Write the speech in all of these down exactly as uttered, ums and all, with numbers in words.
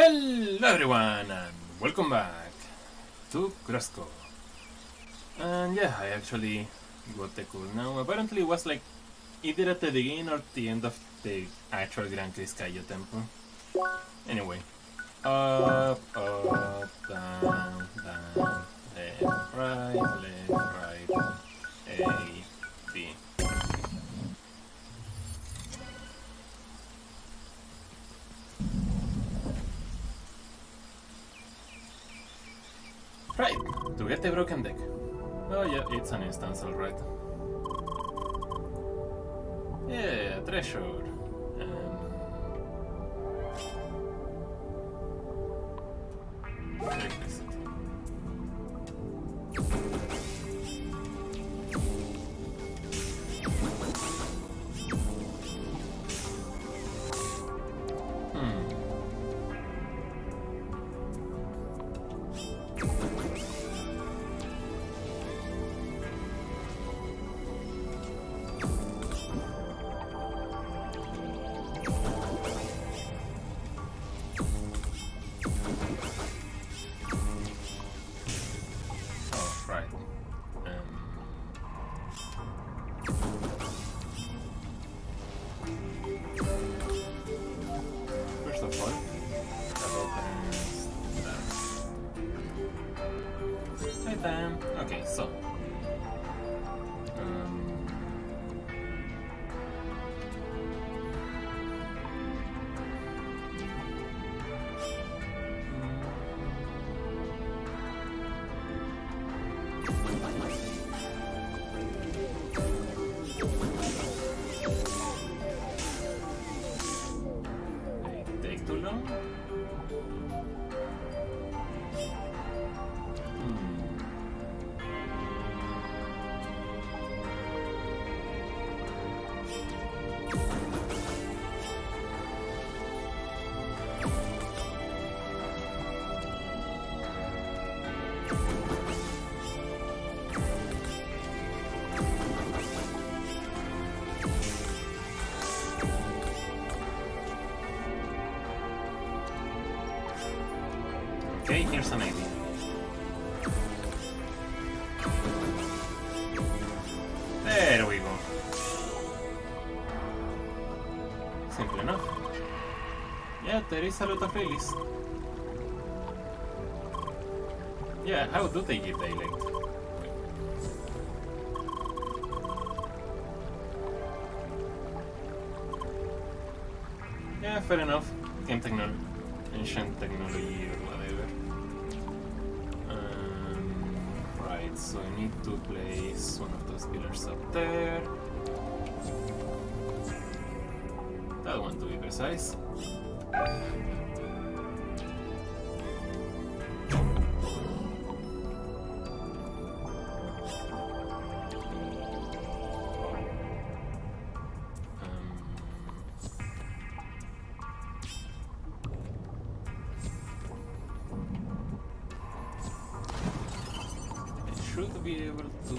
Hello everyone and welcome back to Crosscode. And yeah, I actually got the cool now. Apparently it was like either at the beginning or the end of the actual Gran Criscayo temple. Anyway. Up, up, down, down, left, right, left, right, A, B. Right, to get the broken deck. Oh yeah, it's an instance, alright. Yeah, treasure. Um, electricity. Okay, so um, they take too long. Okay, here's an idea. There we go. Simple enough. Yeah, there is a lot of playlist. Yeah, how do they give daylight? Yeah, fair enough. Game technology, ancient technology or whatever. So I need to place one of those pillars up there. That one to be precise. Should be able to.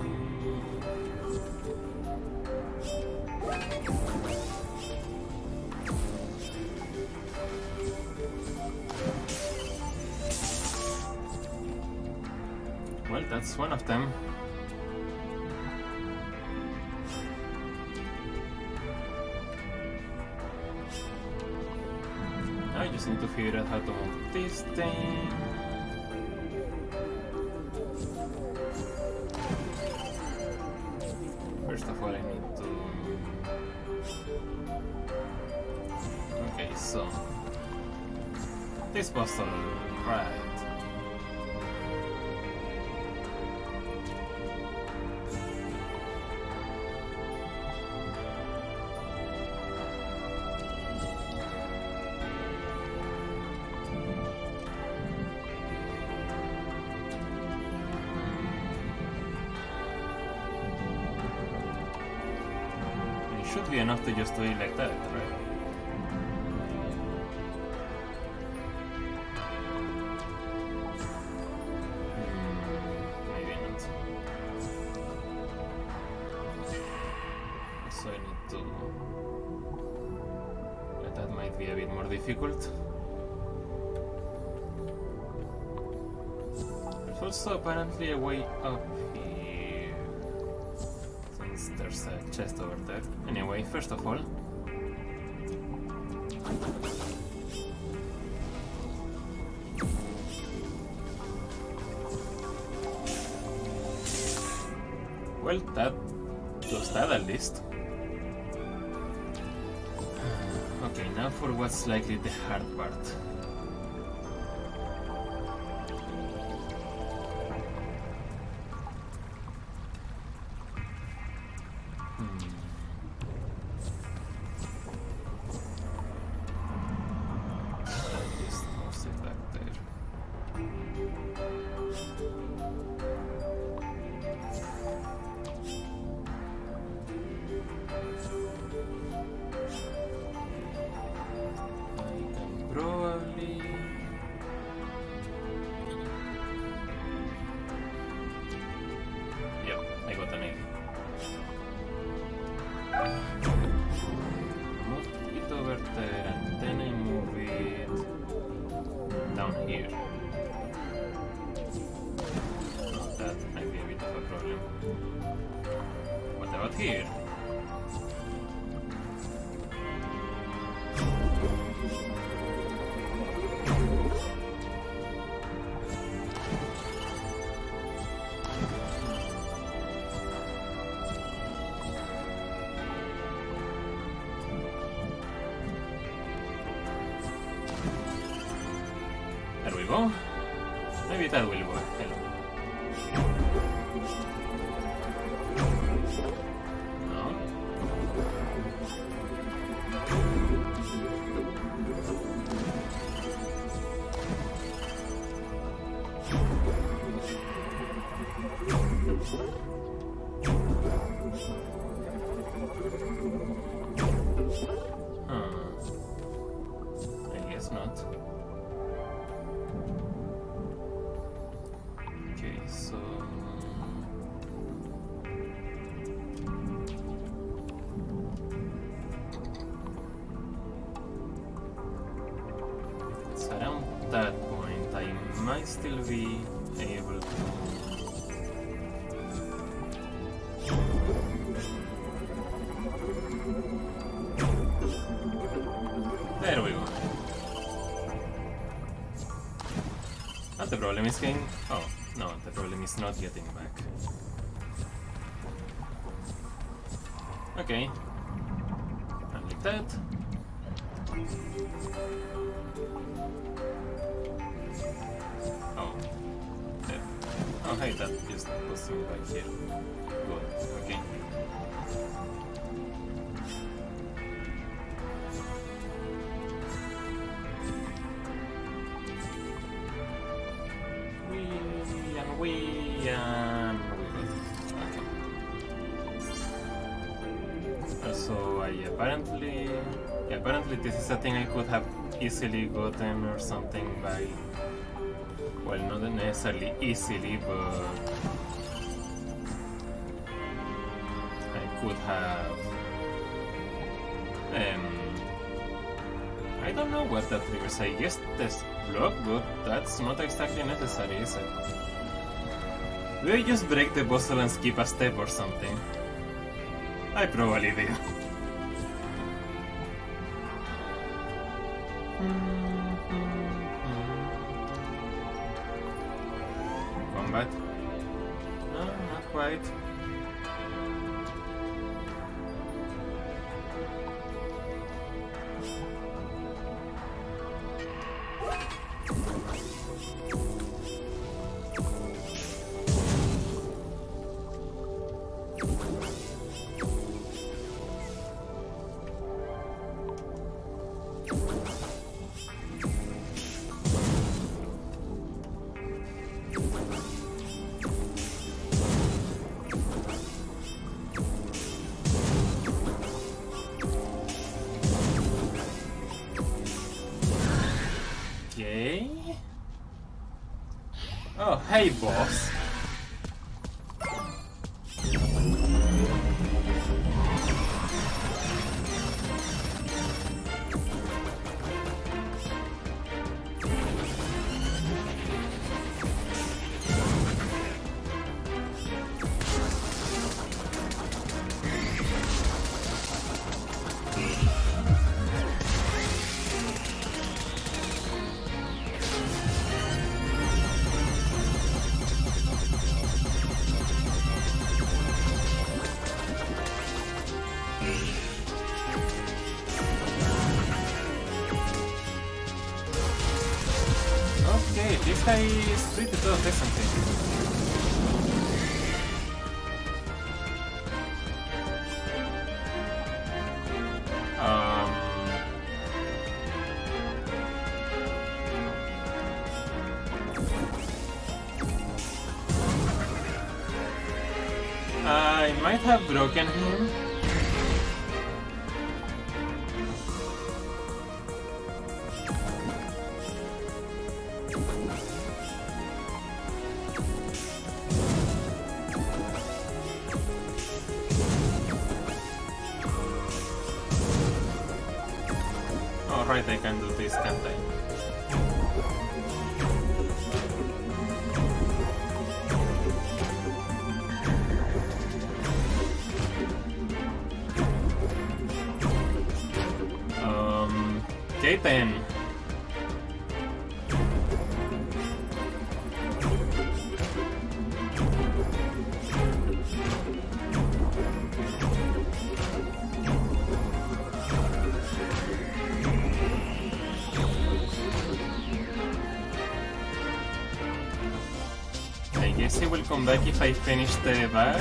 Well, that's one of them. I just need to figure out how to move this thing. First of all, I need to... Okay, so... This puzzle, right. Should be enough to just do it like that, right? Hmm, maybe not. So I need to... That might be a bit more difficult. also apparently a way up here, since there's a chest over there. Anyway, first of all, well, that does that at least. Okay, now for what's likely the hard part. Hmm. I just moves it back there. Probably. Yep, I got an idea. Move it over there and then I move it down here. That might be a bit of a problem. What about here? There we go. Maybe that will work. Hello. No. Huh. I guess not. Okay, so it's around that point I might still be able to there we go. Not the problem is getting oh no, the problem is not getting back. Okay. And like that. Oh. There. Oh, hey, that just puts me back here. Good. Okay. We um we good. Okay. Also, I apparently yeah, apparently this is a thing I could have easily gotten or something by well, not necessarily easily, but I could have um I don't know what that triggers. I guess this block, but that's not exactly necessary, is it? Do I just break the puzzle and skip a step or something? I probably did. Combat? No, not quite. Oh, hey, boss. Okay, this guy is pretty tough, isn't he? Um... I might have broken him. Alright, I can do this, can't I? Okay then. I guess he will come back if I finish the bag.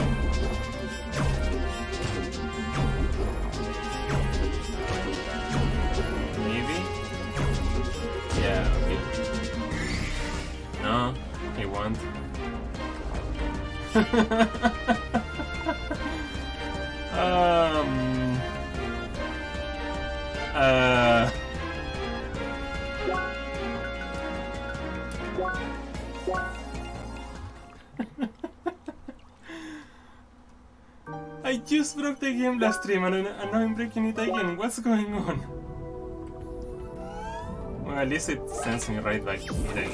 um. Uh. I just broke the game last stream and, and now I'm breaking it again. What's going on? Well, at least it sends me right back here again.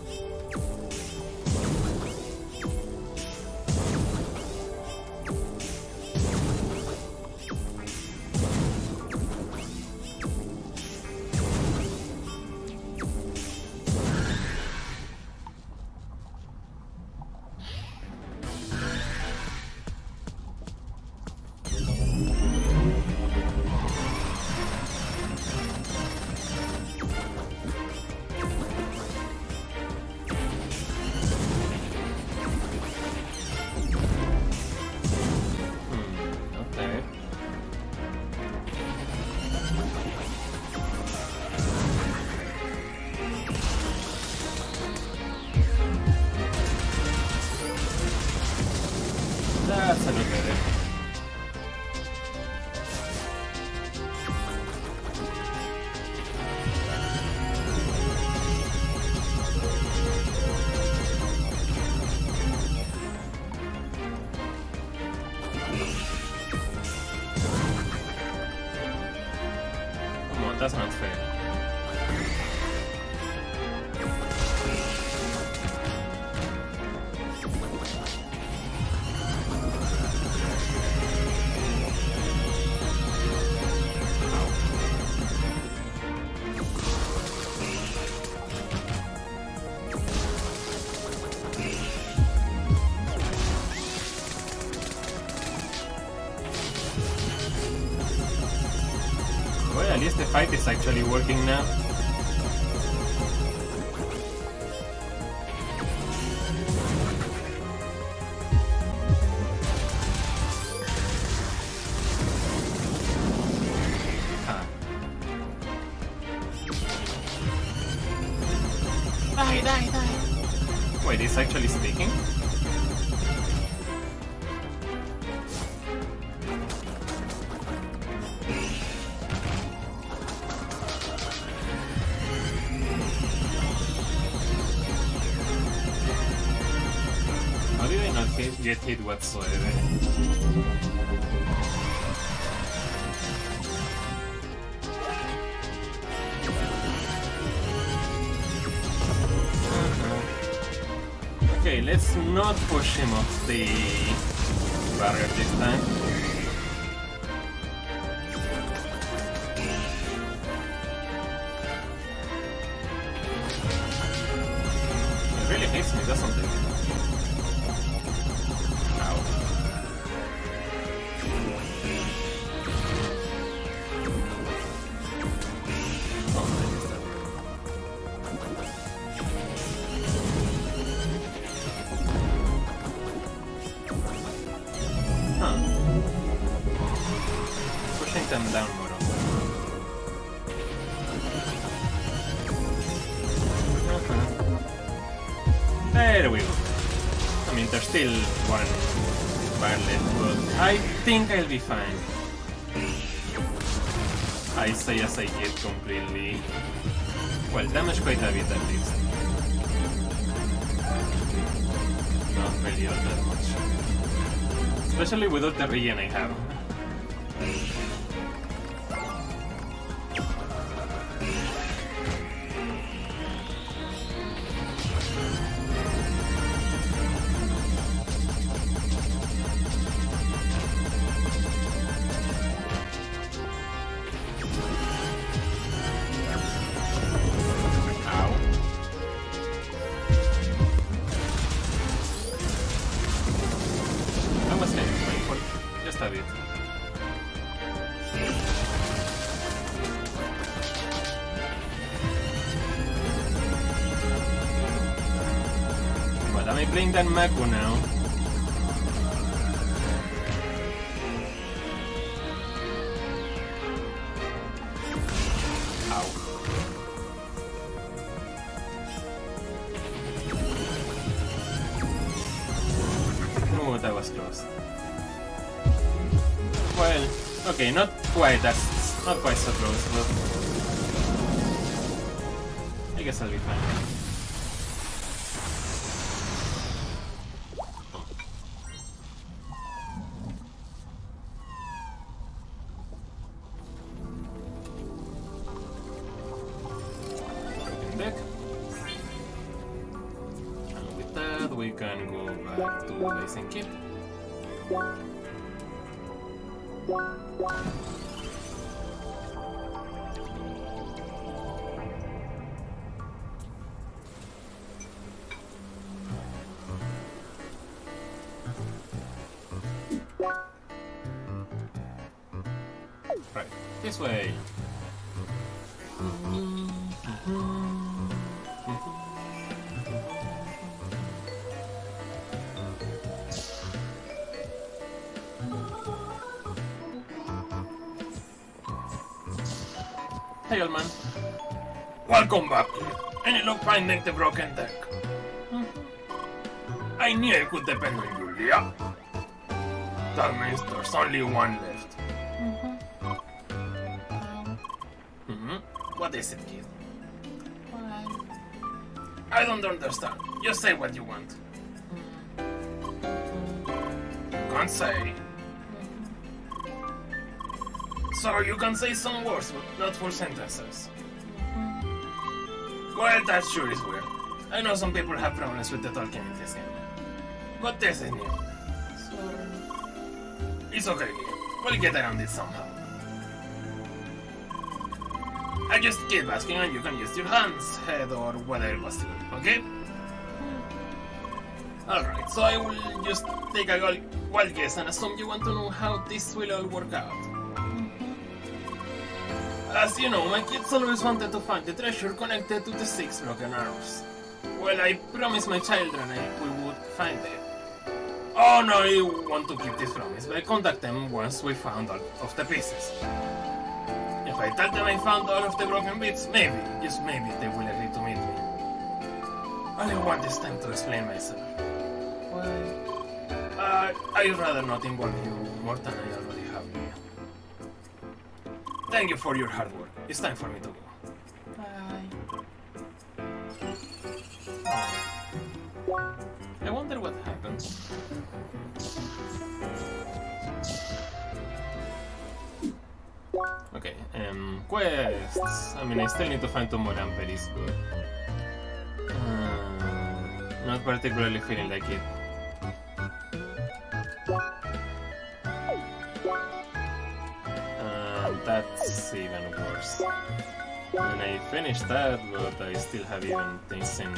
That's a little better. Come on, that's not fair. At least the fight is actually working now. Ah. Die, die, die! Wait, it's actually sticking? Get hit whatsoever. Uh-huh. Okay, let's not push him off the barrier this time. It really hits me, doesn't it? There we go. I mean, there's still one bar left, but I think I'll be fine. I say as I get completely... Well, damage quite a bit at least. Not really all that much. Especially without the regen I have. Playing that Mako now. Ow. Oh, that was close. Well, okay, not quite as not quite so close, but I guess I'll be fine. Thank you. Right, this way. Hey, old man. Welcome back. Any luck finding the broken deck? Mm-hmm. I knew I could depend on you, Leah. That means there's only one left. Mm-hmm. Mm-hmm. What is it, kid? Why? I don't understand. Just say what you want. Mm-hmm. Can't say. So you can say some words, but not full sentences. Mm-hmm. Well, that sure is weird. I know some people have problems with the talking in this game. But this is new. Sorry. It's okay, we'll get around it somehow. I just keep asking and you can use your hands, head, or whatever possible, okay? Mm-hmm. Alright, so I will just take a wild guess and assume you want to know how this will all work out. As you know, my kids always wanted to find the treasure connected to the six broken arrows. Well, I promised my children I, we would find it. Oh no, I want to keep this promise, but I contact them once we found all of the pieces. If I tell them I found all of the broken bits, maybe, just maybe, they will agree to meet me. All I want is time to explain myself. Why? Uh, I'd rather not involve you more than I already have. Thank you for your hard work. It's time for me to go. Bye. Oh. I wonder what happened. Okay, um, quests. I mean, I still need to find two more Amperis, but uh, not particularly feeling like it. That's even worse. When I finished that, but I still have even things in...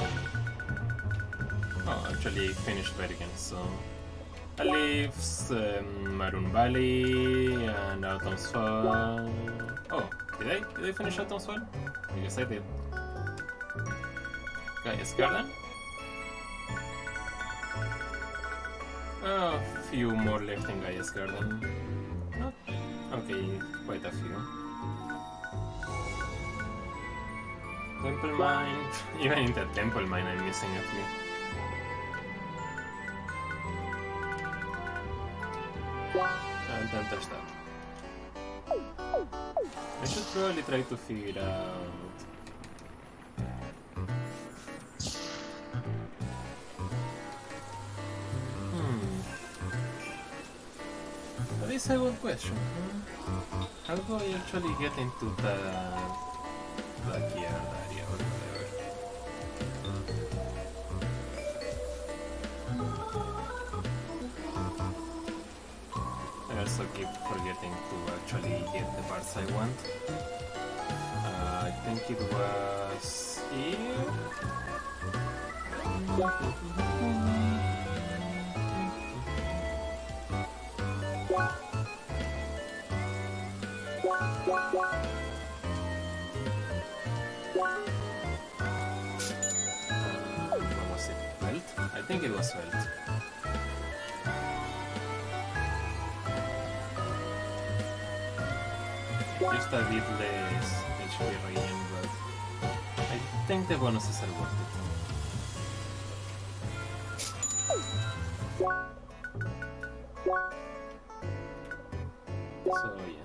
Oh, actually I finished Bergen, so... I leave um, Maroon Valley and Autumn's Fall... Oh, did I? Did I finish Autumn's Fall? I guess I did. Gaia's Garden? Oh, a few more left in Gaia's Garden. Oh. Okay, quite a few. Temple Mine. Even in the Temple Mine I'm missing a few. Don't touch that. I should probably try to figure out... Hmm... That is a good question. Hmm? How do I actually get into the backyard area or whatever? I also keep forgetting to actually get the parts I want. Uh, I think it was here. What was it? Welt? I think it was Welt. Just a bit less H P regen, but I think the bonuses are worth it. So yeah.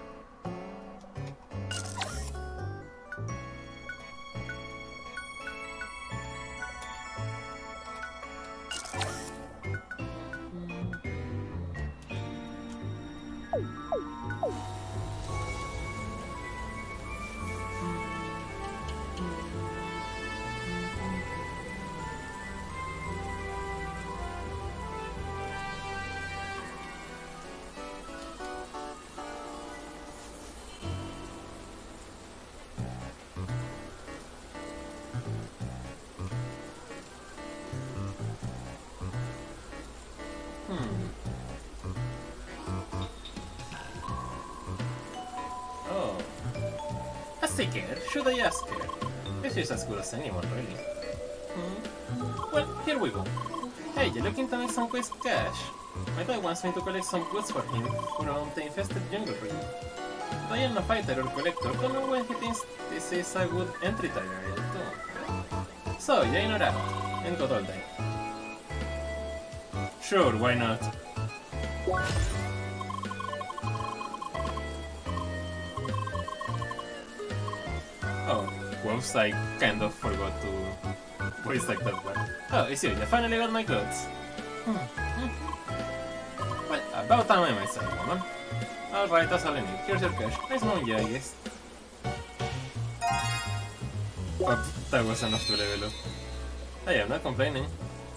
Seeker, should I ask her? This is as good as anyone, really. Hmm. Well, here we go. Hey, you looking to make some quick cash? My dad wants me to collect some goods for him from the infested jungle region. But I am no fighter or collector, don't know when he thinks this is a good entry tutorial too. So, ya ignorado, and got all day. Sure, why not? Oh, whoops, I kind of forgot to voice like that one. Oh, I see, I finally got my clothes. Hmm. Hmm. Well, about time I myself, woman. Alright, that's all I need. Here's your cash. Nice knowing you, I guess. Oh, that was enough to level up. I am not complaining.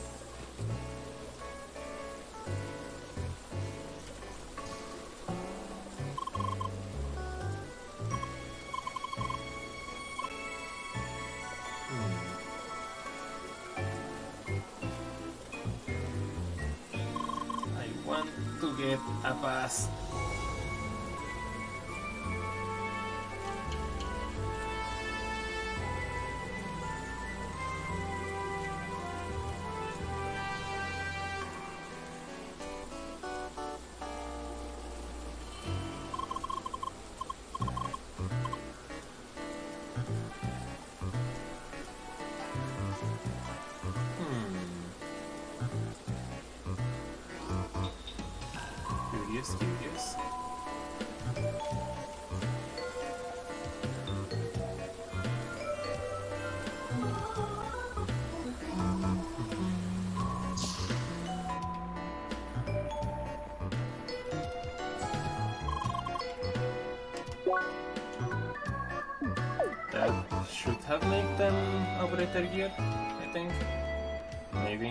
A pass. Curious, curious. That should have made them operator gear, I think. Maybe.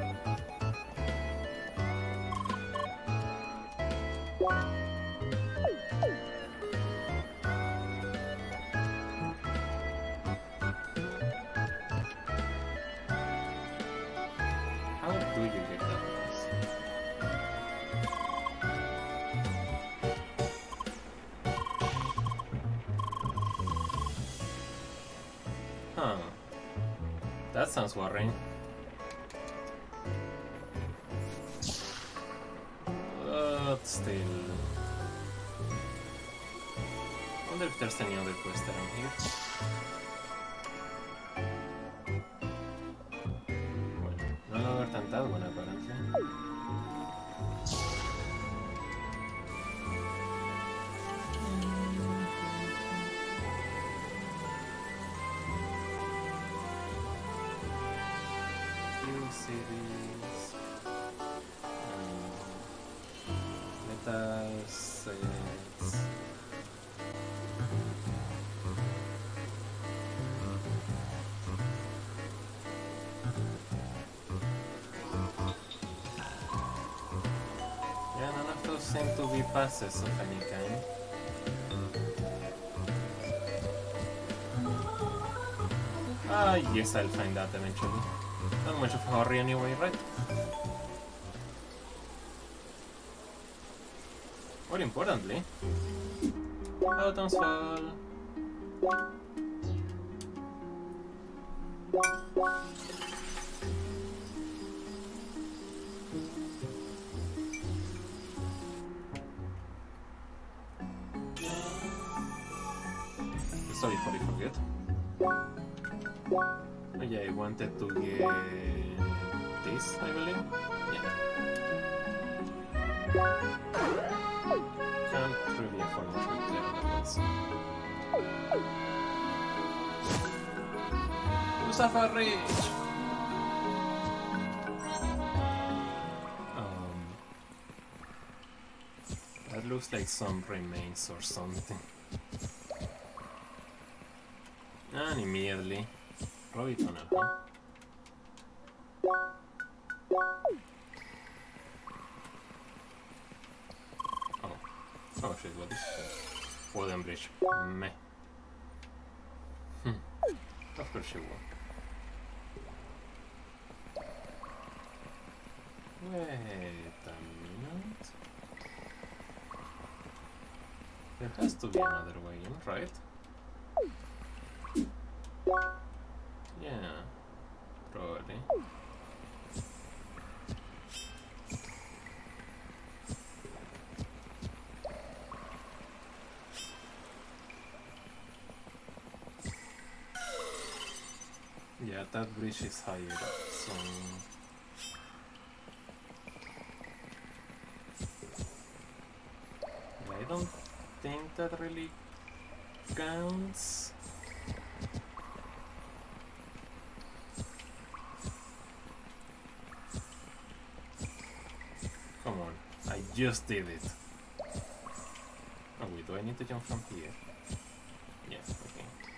Huh. That sounds worrying. But still... I wonder if there's any other quest around here. Well, none other than that one apparently. cities. Um, metal sets. Yeah, none of those seem to be passes of any kind. Ah, yes, I'll find that eventually. Not much of a hurry anyway, right? More importantly, atoms fall. Sorry for the forget. Oh yeah, I wanted to get this, I believe. Yeah. Can't really afford much with the other ones. To suffer rich! Um, that looks like some remains or something. And immediately, Robbie Tunnel, huh? Oh. Oh shit, what is this? Wooden bridge. Meh. Hmm. Of course you will. Wait a minute. There has to be another way in, right? Yeah, probably. Yeah, that bridge is higher up, so... I don't think that really counts. Come on, I just did it. Oh wait, do I need to jump from here? Yeah, okay.